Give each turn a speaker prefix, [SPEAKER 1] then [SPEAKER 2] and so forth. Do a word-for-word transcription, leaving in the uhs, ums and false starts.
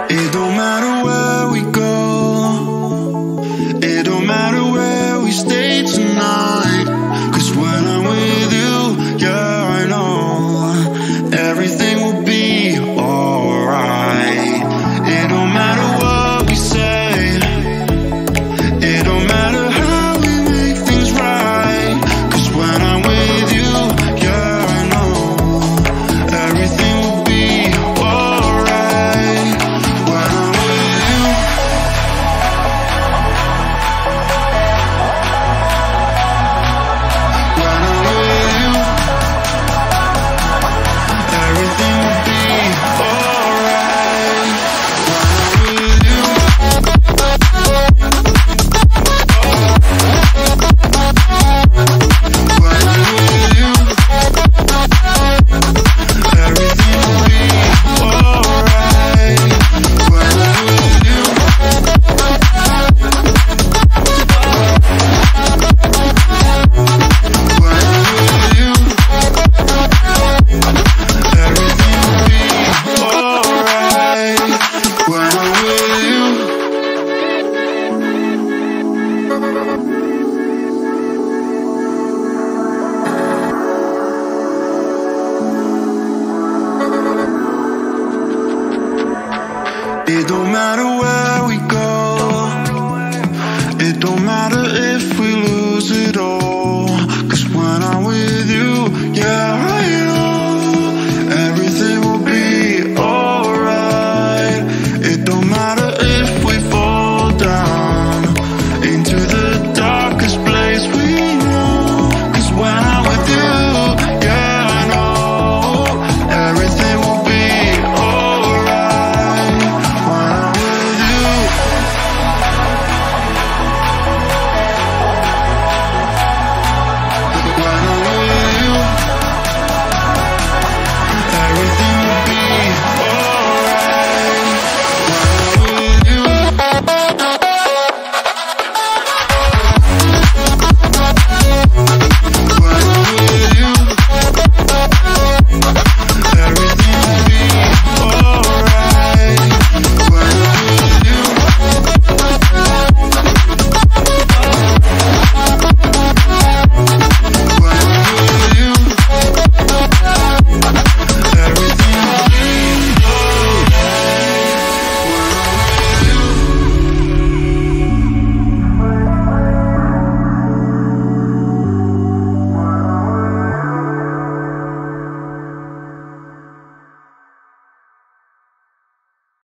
[SPEAKER 1] It don't matter where we go, it don't matter where we stay tonight. Cause when I'm with you, yeah, I know everything will be alright. It don't matter what we say, it don't matter how we make things right. Cause when I'm with you, yeah, I know everything will be alright. When I'm with you, when I'm with you, everything will be alright. When I'm with you, when I'm with you, everything will be alright. When I'm with you, when I'm with you, everything will be alright. When I'm with you. It don't matter where we go, it don't matter if we lose it all. Cause when I'm with you, yeah,